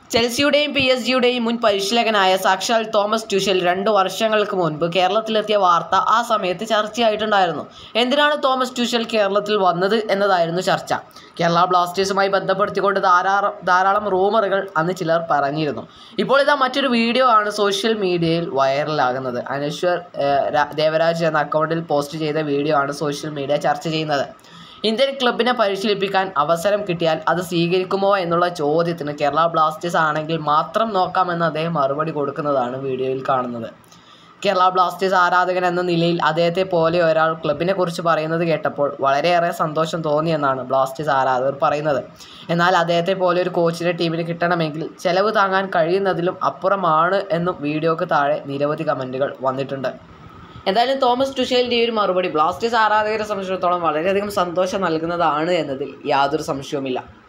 ചെൽസിയുടെയും PSG-യുടെയും മുൻ പരിശീലകനായ സാക്ഷാൽ തോമസ് ട്യൂഷൽ 2 വർഷങ്ങൾക്ക് മുൻപ് കേരളത്തിലെത്തിയ വാർത്ത ആ സമയത്ത് ചർച്ചയായിട്ടുണ്ടായിരുന്നു. എന്തിനാണ് തോമസ് ട്യൂഷൽ കേരളത്തിൽ വന്നത് എന്നതായിരുന്നു ചർച്ച. കേരള ബ്ലാസ്റ്റേഴ്സുമായി ബന്ധപ്പെടുത്തിക്കൊണ്ട് ധാരാളം റൂമറുകൾ അന്ന് ചിലർ പറഞ്ഞിരുന്നു. ഇപ്പോൾ ഇതാ മറ്റൊരു വീഡിയോ ആണ് സോഷ്യൽ മീഡിയയിൽ വൈറലാകുന്നത്. അനശ്വർ ദേവരാജ് എന്ന അക്കൗണ്ടിൽ പോസ്റ്റ് ചെയ്ത വീഡിയോ ആണ് സോഷ്യൽ മീഡിയ ചർച്ച ചെയ്യുന്നത്. ഇന്ത്യൻ ക്ലബിനെ പരിശീലിപ്പിക്കാൻ അവസരം കിട്ടിയാൽ അത് സ്വീകരിക്കുമോ എന്നുള്ള ചോദ്യത്തിന് കേരള ബ്ലാസ്റ്റേഴ്സ് ആണെങ്കിൽ മാത്രം നോക്കാമെന്ന് അദ്ദേഹം മറുപടി കൊടുക്കുന്നതാണ് വീഡിയോയിൽ കാണുന്നത്. കേരള ബ്ലാസ്റ്റേഴ്സ് ആരാധകൻ എന്ന നിലയിൽ അദ്ദേഹത്തെ പോലെ ഒരാൾ ക്ലബിനെ കുറിച്ച് പറയുന്നത് കേട്ടപ്പോൾ വളരെയേറെ സന്തോഷം തോന്നിയെന്നാണ് ബ്ലാസ്റ്റേഴ്സ് ആരാധകർ പറയുന്നത്. എന്നാൽ അദ്ദേഹത്തെ പോലെ ഒരു കോച്ചിനെ ടീമിന് കിട്ടണമെങ്കിൽ ചെലവ് താങ്ങാൻ കഴിയുന്നതിലും അപ്പുറമാണ് എന്നും വീഡിയോക്ക് താഴെ നിരവധി കമൻറ്റുകൾ വന്നിട്ടുണ്ട്. എന്തായാലും തോമസ് ട്യൂഷലിൻ്റെ ഈ ഒരു മറുപടി ബ്ലാസ്റ്റേഴ്സ് ആരാധകരെ സംബന്ധിച്ചിടത്തോളം വളരെയധികം സന്തോഷം നൽകുന്നതാണ് എന്നതിൽ യാതൊരു സംശയവുമില്ല.